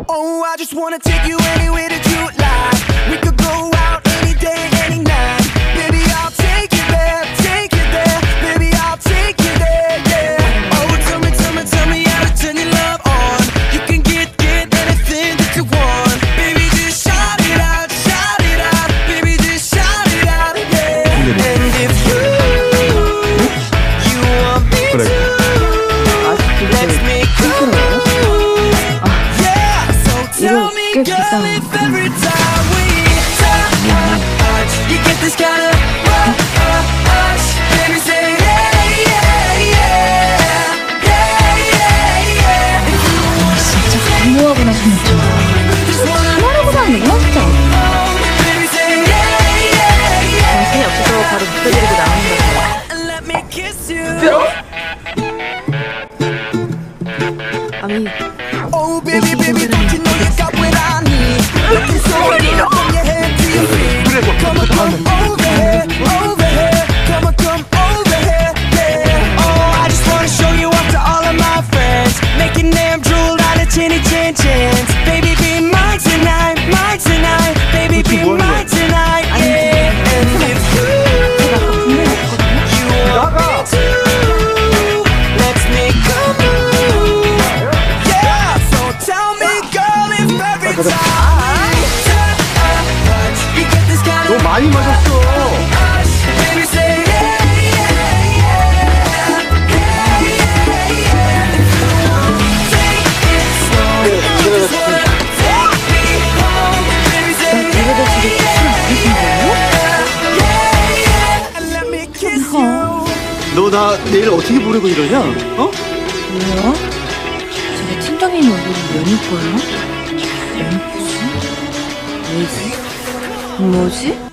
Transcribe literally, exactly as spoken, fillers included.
Oh, I just wanna take you anywhere that you like. We could go out any day, any night. Baby, I'll take you there, take you there. Baby, I'll take you there, yeah. Oh, tell me, tell me, tell me how to turn your love on. You can get, get anything that you want. Baby, just shout it out, shout it out. Baby, just shout it out, yeah. And if you, you want me to, let's make a move. Yeah, so tell me, girl, if every time we touch, you get this kind of rush. Baby, say yeah, yeah, yeah, yeah, yeah, yeah. If you want 진짜 강요하거나 생겼죠. 하나보다는 이만하지 않아? baby, say yeah, yeah, yeah. 정신이 없어서 바로 묶여드리고 나오는 거예요. Let me kiss you. 아니, Oh, baby, baby, don't you know you got what I need? Looking so good from your head to your feet. Come on, come over here, over here. Come on, come over here, yeah. Oh, I just wanna show you off to all of my friends, making them drool out of chinny chin chins. Baby, be mine tonight, mine tonight. Baby, be mine tonight, yeah. And if you, you want me to, let's make a move. Yeah, so tell me, girl, if every time you get this kind 너 of 많이 마셨어. rush, baby, say yeah, yeah, yeah, yeah, yeah, yeah. Take it slow, just wanna take me home. Baby, say yeah, yeah, yeah, yeah, and let me kiss you. 너 나 내일 어떻게 보내고 이러냐? 어? 뭐야? 제가 팀장님 얼굴이 왜 이뻐요? 엠프지? 왜지? 뭐지?